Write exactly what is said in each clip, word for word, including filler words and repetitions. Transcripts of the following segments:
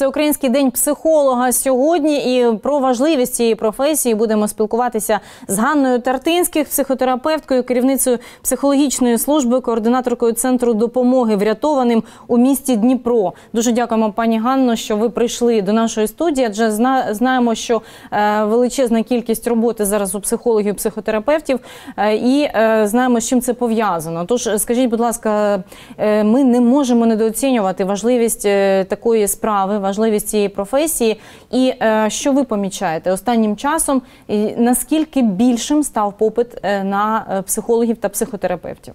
Всеукраїнський день психолога сьогодні, і про важливість цієї професії будемо спілкуватися з Ганною Тартинських, психотерапевткою, керівницею психологічної служби, координаторкою Центру допомоги врятованим у місті Дніпро. Дуже дякуємо, пані Ганно, що ви прийшли до нашої студії, адже знаємо, що величезна кількість роботи зараз у психологів, психотерапевтів, і знаємо, з чим це пов'язано. Тож, скажіть, будь ласка, ми не можемо недооцінювати важливість такої справи, важливість цієї професії. І що ви помічаєте останнім часом, наскільки більшим став попит на психологів та психотерапевтів?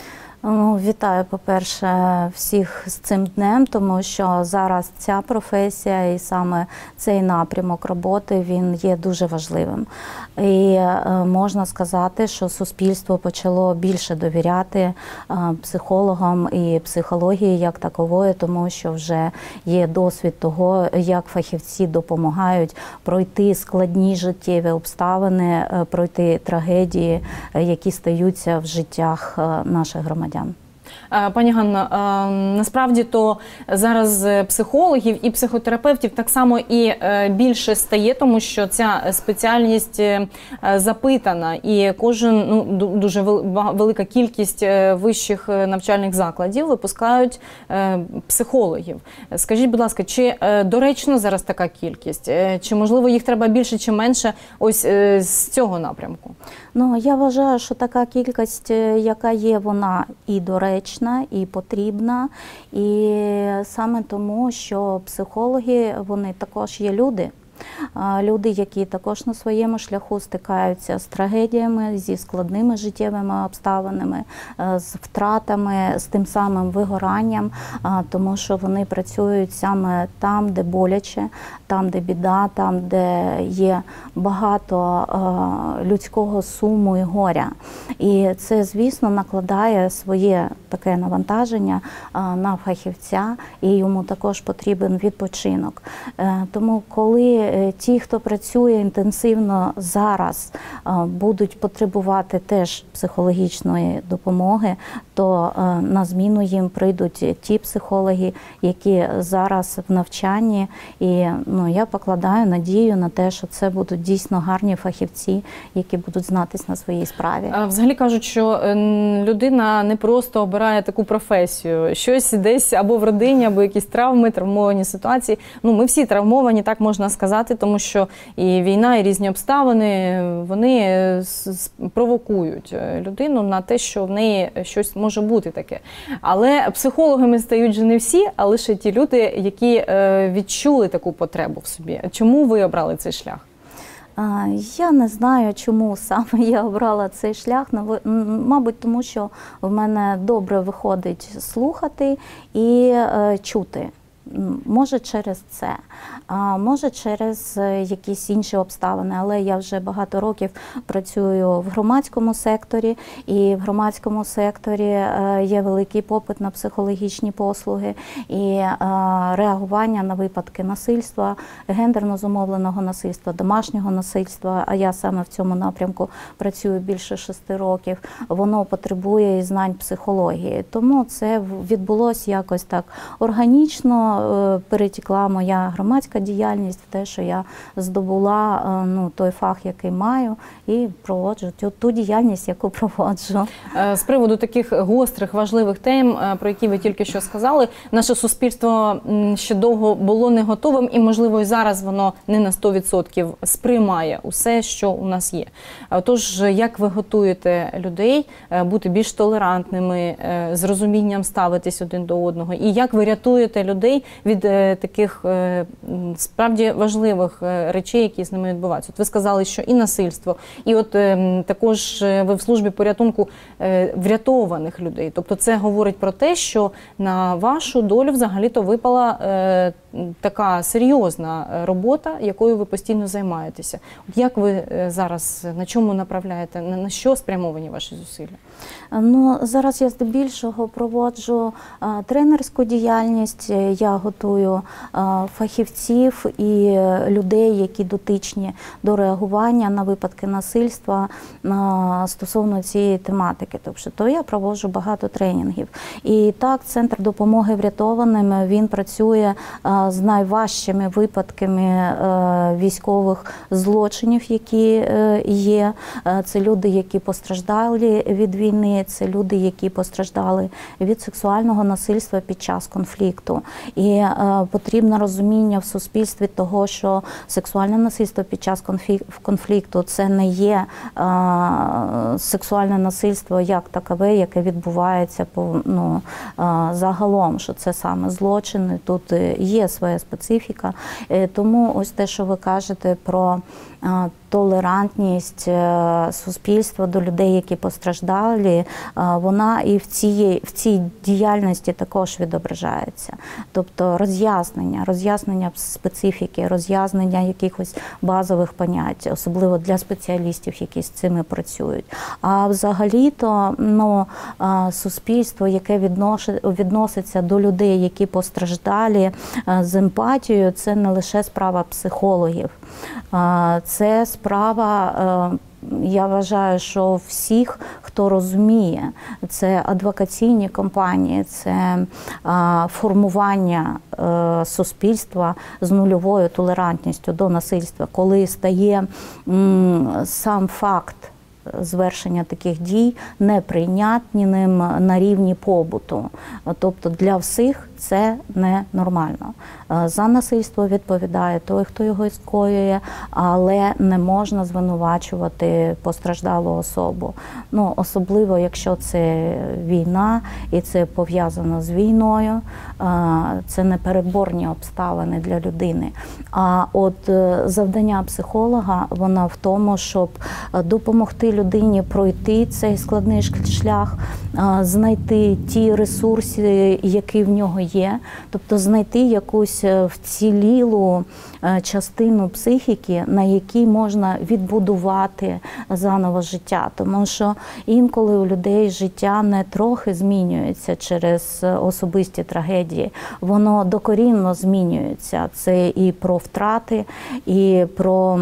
Ну, вітаю, по-перше, всіх з цим днем, тому що зараз ця професія і саме цей напрямок роботи, він є дуже важливим. І е, можна сказати, що суспільство почало більше довіряти е, психологам і психології як такової, тому що вже є досвід того, як фахівці допомагають пройти складні життєві обставини, е, пройти трагедії, е, які стаються в життях е, наших громадян. Пані Ганно, насправді то зараз психологів і психотерапевтів так само і більше стає, тому що ця спеціальність запитана, і кожен, ну, дуже велика кількість вищих навчальних закладів випускають психологів. Скажіть, будь ласка, чи доречно зараз така кількість? Чи, можливо, їх треба більше чи менше ось з цього напрямку? Ну, я вважаю, що така кількість, яка є, вона і доречна, і потрібна, і саме тому, що психологи, вони також є люди. Люди, які також на своєму шляху стикаються з трагедіями, зі складними життєвими обставинами, з втратами, з тим самим вигоранням, тому що вони працюють саме там, де боляче, там, де біда, там, де є багато людського суму і горя. І це, звісно, накладає своє таке навантаження на фахівця, і йому також потрібен відпочинок. Тому коли ті, хто працює інтенсивно зараз, будуть потребувати теж психологічної допомоги, то на зміну їм прийдуть ті психологи, які зараз в навчанні. І ну, я покладаю надію на те, що це будуть дійсно гарні фахівці, які будуть знатись на своїй справі. А взагалі кажуть, що людина не просто обирає таку професію. Щось десь або в родині, або якісь травми, травмовані ситуації. Ну, ми всі травмовані, так можна сказати, тому що і війна, і різні обставини, вони провокують людину на те, що в неї щось може бути таке. Але психологами стають же не всі, а лише ті люди, які відчули таку потребу в собі. Чому ви обрали цей шлях? Я не знаю, чому саме я обрала цей шлях. Мабуть, тому що в мене добре виходить слухати і чути. Може через це, а може через якісь інші обставини, але я вже багато років працюю в громадському секторі, і в громадському секторі є великий попит на психологічні послуги і реагування на випадки насильства, гендерно зумовленого насильства, домашнього насильства, а я саме в цьому напрямку працюю більше шести років, воно потребує і знань психології. Тому це відбулося якось так органічно, перетекла моя громадська діяльність в те, що я здобула ну, той фах, який маю, і проводжу ту, ту діяльність, яку проводжу. З приводу таких гострих, важливих тем, про які ви тільки що сказали, наше суспільство ще довго було не готовим, і, можливо, і зараз воно не на сто відсотків сприймає усе, що у нас є. Тож, як ви готуєте людей бути більш толерантними, з розумінням ставитись один до одного, і як ви рятуєте людей від таких справді важливих речей, які з ними відбуваються? От ви сказали, що і насильство, і от також ви в службі порятунку врятованих людей. Тобто це говорить про те, що на вашу долю взагалі-то випала така серйозна робота, якою ви постійно займаєтеся. От як ви зараз, на чому направляєте, на що спрямовані ваші зусилля? Ну, зараз я здебільшого проводжу а, тренерську діяльність, я готую а, фахівців і людей, які дотичні до реагування на випадки насильства а, стосовно цієї тематики. Тобто, то я проводжу багато тренінгів. І так, Центр допомоги врятованим, він працює а, з найважчими випадками військових злочинів, які є. Це люди, які постраждали від війни, це люди, які постраждали від сексуального насильства під час конфлікту. І потрібно розуміння в суспільстві того, що сексуальне насильство під час конфлікту – це не є сексуальне насильство як такове, яке відбувається по, ну, загалом, що це саме злочини, тут є своя специфіка. Тому ось те, що ви кажете про толерантність суспільства до людей, які постраждали, вона і в цій, в цій діяльності також відображається. Тобто роз'яснення, роз'яснення специфіки, роз'яснення якихось базових понять, особливо для спеціалістів, які з цими працюють. А взагалі-то ну, суспільство, яке відноситься до людей, які постраждали з емпатією, це не лише справа психологів. Це справа, я вважаю, що всіх, хто розуміє, це адвокаційні кампанії, це формування суспільства з нульовою толерантністю до насильства, коли стає сам факт звершення таких дій неприйнятним на рівні побуту. Тобто для всіх це ненормально. За насильство відповідає той, хто його скоює, але не можна звинувачувати постраждалу особу. Ну, особливо, якщо це війна і це пов'язано з війною, це непереборні обставини для людини. А от завдання психолога, вона в тому, щоб допомогти людині пройти цей складний шлях, знайти ті ресурси, які в нього є, тобто знайти якусь вцілілу частину психіки, на якій можна відбудувати заново життя. Тому що інколи у людей життя не трохи змінюється через особисті трагедії, воно докорінно змінюється. Це і про втрати, і про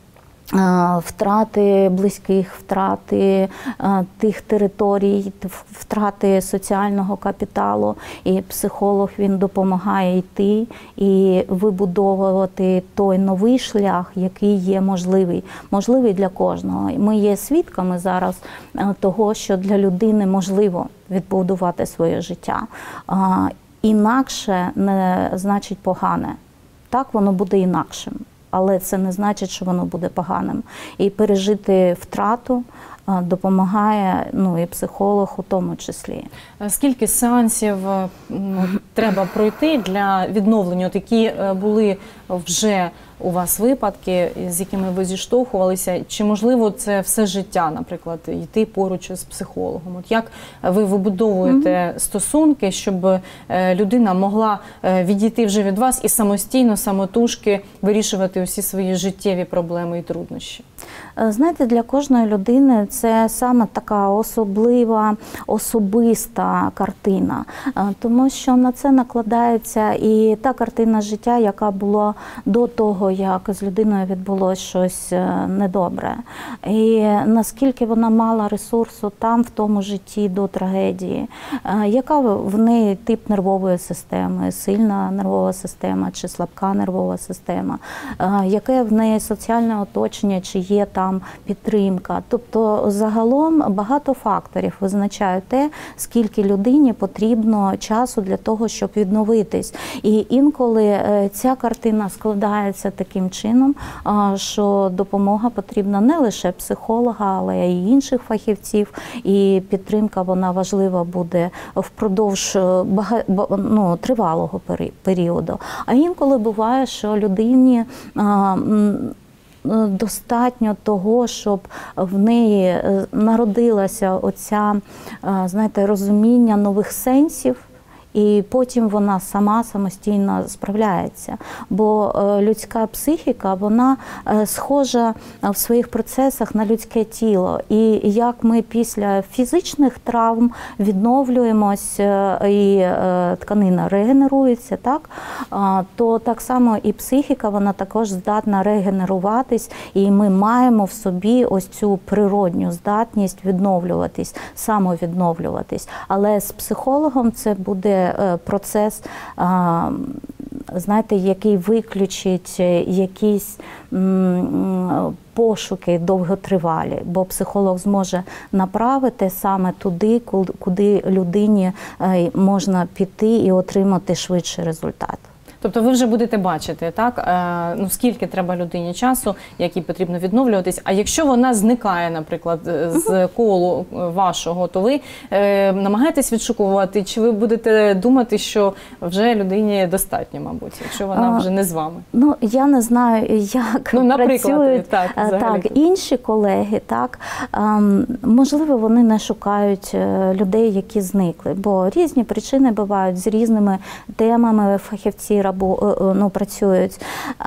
втрати близьких, втрати тих територій, втрати соціального капіталу. І психолог, він допомагає йти і вибудовувати той новий шлях, який є можливий. Можливий для кожного. Ми є свідками зараз того, що для людини можливо відбудувати своє життя. Інакше не значить погане. Так, воно буде інакшим. Але це не значить, що воно буде поганим. І пережити втрату допомагає, ну, і психолог у тому числі. Скільки сеансів треба пройти для відновлення? От які були вже у вас випадки, з якими ви зіштовхувалися? Чи можливо це все життя, наприклад, йти поруч з психологом? От як ви вибудовуєте mm-hmm. стосунки, щоб людина могла відійти вже від вас і самостійно, самотужки вирішувати усі свої життєві проблеми і труднощі? Знаєте, для кожної людини це саме така особлива, особиста картина, тому що на це накладається і та картина життя, яка була до того, як з людиною відбулося щось недобре. І наскільки вона мала ресурсу там, в тому житті до трагедії, яка в неї тип нервової системи, сильна нервова система чи слабка нервова система, яке в неї соціальне оточення, чи є там підтримка. Тобто загалом багато факторів визначають те, скільки людині потрібно часу для того, щоб відновитись. І інколи ця картина складається таким чином, що допомога потрібна не лише психолога, але й інших фахівців. І підтримка, вона важлива буде впродовж бага... ну, тривалого періоду. А інколи буває, що людині достатньо того, щоб в неї народилося оця, знаєте, розуміння нових сенсів, і потім вона сама самостійно справляється. Бо людська психіка, вона схожа в своїх процесах на людське тіло. І як ми після фізичних травм відновлюємось, і тканина регенерується, так? То так само і психіка, вона також здатна регенеруватись, і ми маємо в собі ось цю природню здатність відновлюватись, самовідновлюватись. Але з психологом це буде процес знаєте, який виключить якісь пошуки довготривалі, бо психолог зможе направити саме туди, куди людині можна піти і отримати швидший результат. Тобто ви вже будете бачити, так, ну, скільки треба людині часу, як їй потрібно відновлюватись. А якщо вона зникає, наприклад, з колу вашого, то ви е, намагаєтесь відшукувати, чи ви будете думати, що вже людині достатньо, мабуть, якщо вона вже не з вами? Ну, я не знаю, як ну, працюють так, так, інші колеги. Так. Можливо, вони не шукають людей, які зникли, бо різні причини бувають, з різними темами фахівці ну, працюють.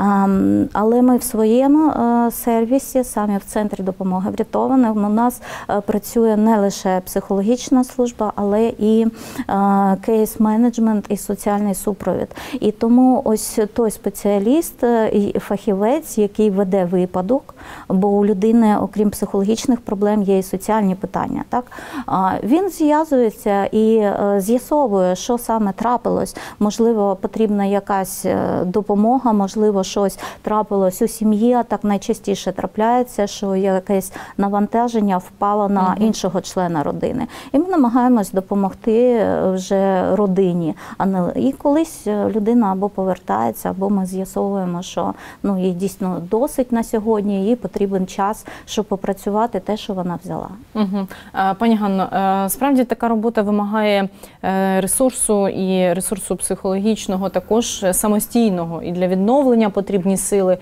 Але ми в своєму сервісі, саме в Центрі допомоги врятованим, у нас працює не лише психологічна служба, але і кейс-менеджмент і соціальний супровід. І тому ось той спеціаліст і фахівець, який веде випадок, бо у людини, окрім психологічних проблем, є і соціальні питання. Так? Він зв'язується і з'ясовує, що саме трапилось. Можливо, потрібна якась допомога, можливо, щось трапилось у сім'ї, а так найчастіше трапляється, що якесь навантаження впало на іншого члена родини. І ми намагаємось допомогти вже родині. І колись людина або повертається, або ми з'ясовуємо, що ну, їй дійсно досить на сьогодні, їй потрібен час, щоб попрацювати те, що вона взяла. Угу. Пані Ганно, справді така робота вимагає ресурсу і ресурсу психологічного також самостійного, і для відновлення потрібні сили.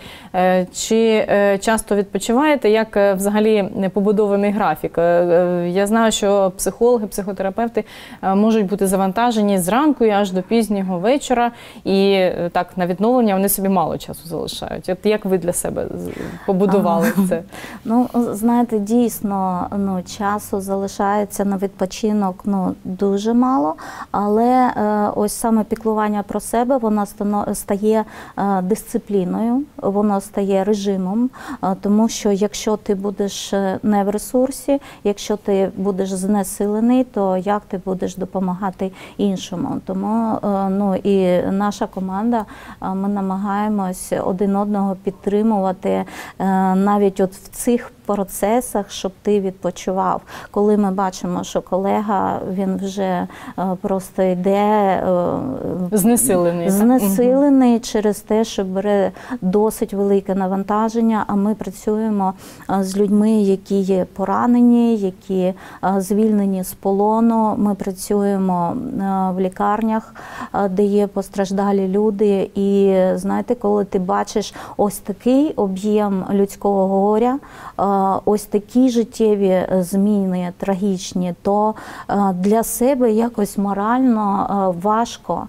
Чи часто відпочиваєте, як взагалі побудований графік? Я знаю, що психологи, психотерапевти можуть бути завантажені зранку і аж до пізнього вечора, і так на відновлення вони собі мало часу залишають. От як ви для себе побудували а, це? Ну, знаєте, дійсно, ну, часу залишається на відпочинок ну, дуже мало, але е, ось саме піклування про себе, воно стає е, дисципліною, воно стає режимом, е, тому що якщо ти будеш не в ресурсі, якщо ти будеш знесилений, то як ти будеш допомагати іншому? Тому е, ну, і наша команда, е, ми намагаємось один одного підтримувати е, навіть от в цих процесах, щоб ти відпочивав. Коли ми бачимо, що колега, він вже е, просто йде е, знесилений, знесилений угу. через те, що бере досить велике навантаження, а ми працюємо е, з людьми, які є поранені, які е, звільнені з полону. Ми працюємо е, в лікарнях, е, де є постраждалі люди. І знаєте, коли ти бачиш ось такий об'єм людського горя, е, ось такі життєві зміни трагічні, то для себе якось морально важко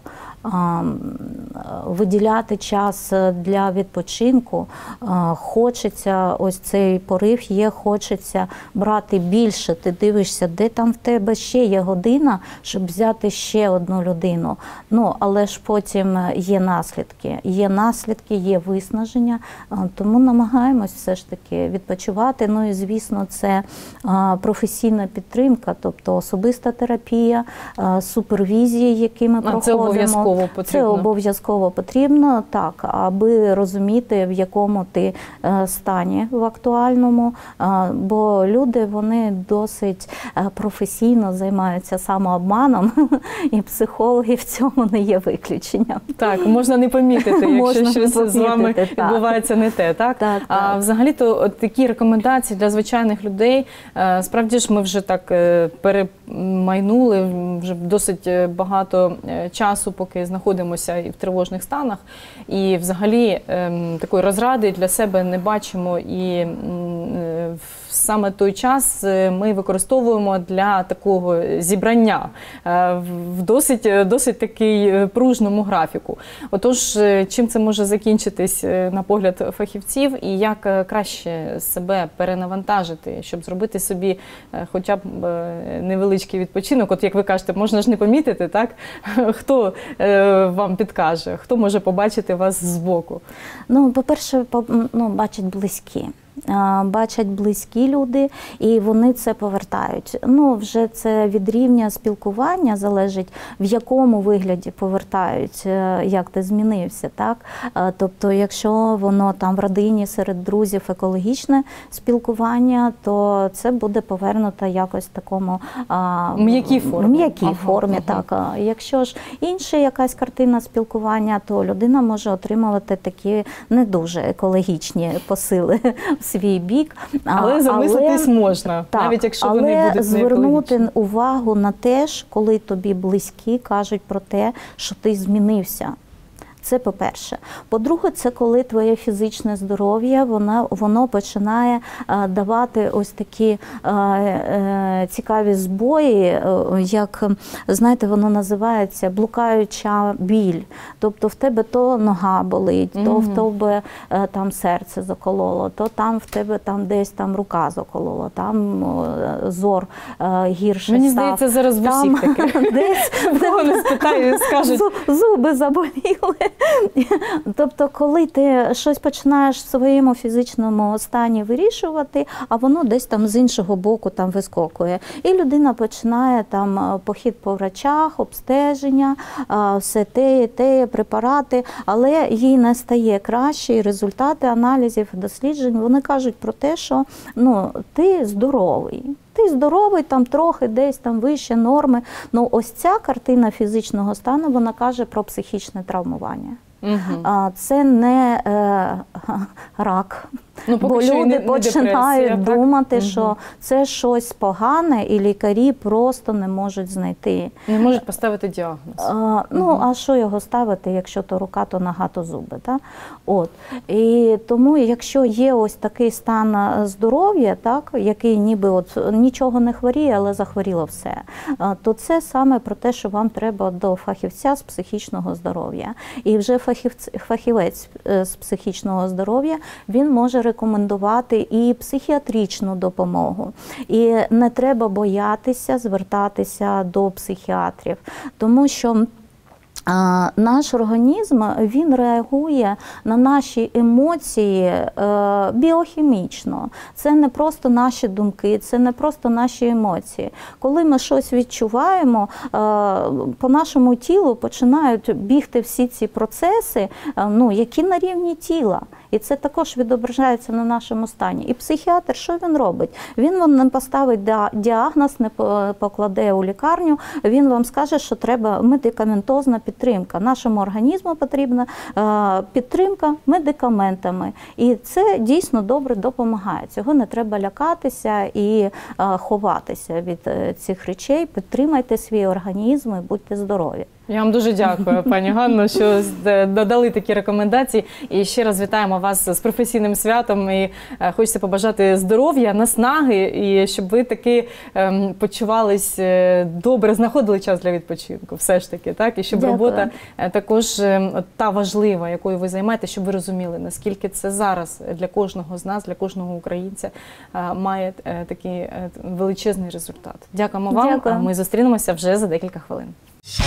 виділяти час для відпочинку. Хочеться, ось цей порив є, хочеться брати більше. Ти дивишся, де там в тебе ще є година, щоб взяти ще одну людину. Ну, але ж потім є наслідки. Є наслідки, є виснаження, тому намагаємось все ж таки відпочивати. Ну і, звісно, це професійна підтримка, тобто особиста терапія, супервізії, які ми проходимо. Це обов'язково потрібно. Це обов'язково потрібно, так, аби розуміти, в якому ти стані в актуальному, бо люди, вони досить професійно займаються самообманом, і психологи в цьому не є виключенням. Так, можна не помітити, якщо щось з вами відбувається не те, так? Так, а так. Взагалі-то такі рекомендації для звичайних людей, справді ж ми вже так перемайнули, вже досить багато часу, поки знаходимося і в тривожних станах, і взагалі такої розради для себе не бачимо, і саме той час ми використовуємо для такого зібрання в досить, досить такий пружному графіку. Отож, чим це може закінчитись, на погляд фахівців, і як краще себе перенавантажити, щоб зробити собі хоча б невеличкий відпочинок? От як ви кажете, можна ж не помітити, так? Хто вам підкаже, хто може побачити вас збоку? Ну, по-перше, ну, бачать близькі. бачать близькі люди, і вони це повертають. Ну, вже це від рівня спілкування залежить, в якому вигляді повертають, як ти змінився, так? Тобто, якщо воно там в родині, серед друзів екологічне спілкування, то це буде повернуто якось в такому м'якій формі. М'якій ага, формі, ага. так. Якщо ж інша якась картина спілкування, то людина може отримувати такі не дуже екологічні посили в свій бік. Але замислитись але, можна, так, навіть якщо але вони будуть не звернути екологічні. увагу на те, коли тобі близькі кажуть про те, що ти змінився. Це по-перше. По-друге, це коли твоє фізичне здоров'я, воно, воно починає а, давати ось такі а, а, цікаві збої, а, як, знаєте, воно називається блукаюча біль. Тобто в тебе то нога болить, mm-hmm. то в тебе а, там серце закололо, то там в тебе там десь там рука заколола, там а, зор а, гірше Мені став. здається, зараз в там, усіх таке. десь Кого не спитаю, скажуть. Зуби заболіли. Тобто, коли ти щось починаєш в своєму фізичному стані вирішувати, а воно десь там з іншого боку там вискокує. І людина починає там похід по врачах, обстеження, все те, те, препарати, але їй не стає краще, і результати аналізів, досліджень, вони кажуть про те, що ну, ти здоровий. Ти здоровий, там трохи десь там вище норми. Ну ось ця картина фізичного стану, вона каже про психічне травмування. Угу. Це не е, рак. Ну, бо люди не, починають не думати, так? що угу. це щось погане, і лікарі просто не можуть знайти. Не можуть поставити діагноз. А, ну, угу. а що його ставити, якщо то рука, то нога, то зуби. Так? От. І тому, якщо є ось такий стан здоров'я, так, який ніби от нічого не хворіє, але захворіло все, то це саме про те, що вам треба до фахівця з психічного здоров'я. І вже фахівець, фахівець з психічного здоров'я, він може рекомендувати і психіатричну допомогу. І не треба боятися звертатися до психіатрів, тому що А, наш організм, він реагує на наші емоції е, біохімічно. Це не просто наші думки, це не просто наші емоції. Коли ми щось відчуваємо, е, по нашому тілу починають бігти всі ці процеси, е, ну, які на рівні тіла. І це також відображається на нашому стані. І психіатр, що він робить? Він вам не поставить діагноз, не покладе у лікарню, він вам скаже, що треба медикаментозна підтримка. Нашому організму потрібна підтримка медикаментами. І це дійсно добре допомагає. Цього не треба лякатися і ховатися від цих речей. Підтримайте свій організм і будьте здорові. Я вам дуже дякую, пані Ганно, що додали такі рекомендації. І ще раз вітаємо вас з професійним святом. І хочеться побажати здоров'я, наснаги, і щоб ви таки ем, почувались добре, знаходили час для відпочинку, все ж таки, так? І щоб дякую. Робота також ем, та важлива, якою ви займаєтеся, щоб ви розуміли, наскільки це зараз для кожного з нас, для кожного українця е, має е, такий е, величезний результат. Дякуємо вам, дякую. Ми зустрінемося вже за декілька хвилин.